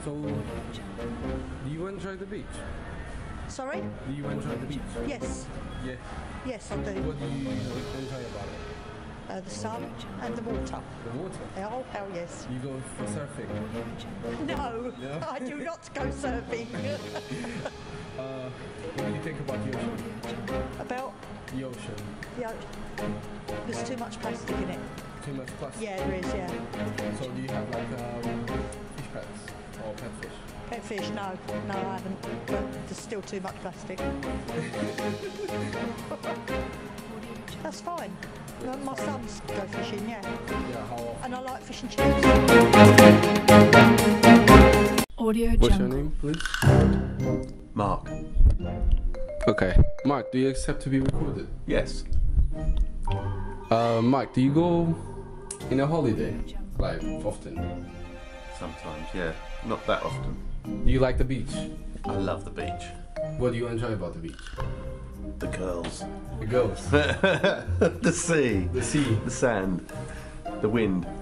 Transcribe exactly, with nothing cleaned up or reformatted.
So, do you enjoy the beach? Sorry? Do you enjoy the beach? Yes. Yeah. Yes, I do. What do you enjoy about it? Uh, the sun and the water. The water? Oh, hell yes. You go for surfing? No, No? I do not go surfing. uh, what do you think about the ocean? About? The ocean. Yeah. There's too much plastic in it. Too much plastic? Yeah, there is, yeah. So do you have like um, fish pets or pet fish? Pet fish, no. No, I haven't. But there's still too much plastic. That's fine. Well, my sons go fishing, yeah. Yeah, how often? And I like fish and chips. Audio What's Jungle. your name, please? Mark. Okay. Mark, do you accept to be recorded? Yes. Uh, Mark, do you go in a holiday? Like, often? Sometimes, yeah. Not that often. Do you like the beach? I love the beach. What do you enjoy about the beach? The girls. The girls. The sea. The sea. The sand. The wind.